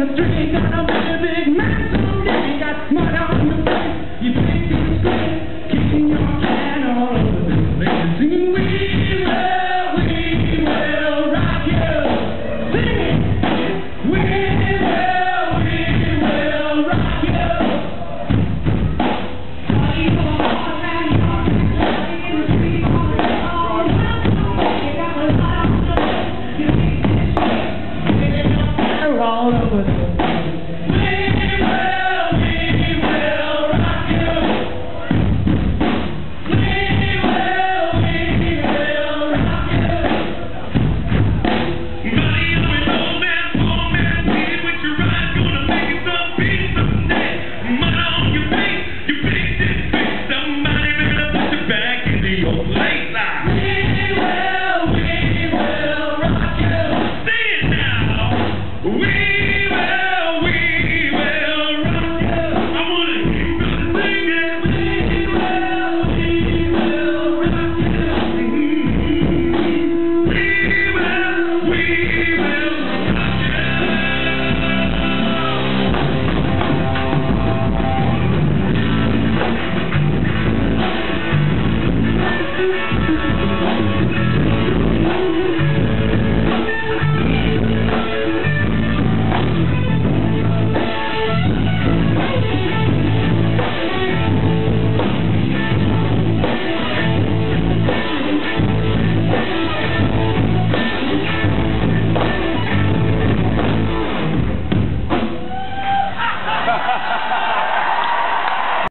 the street, gonna be a big man someday. Got mud on your face, you think it's great, kicking your can all over the place, singing we will rock you. Sing it, we will rock you. All over the Somebody better put your back into your place.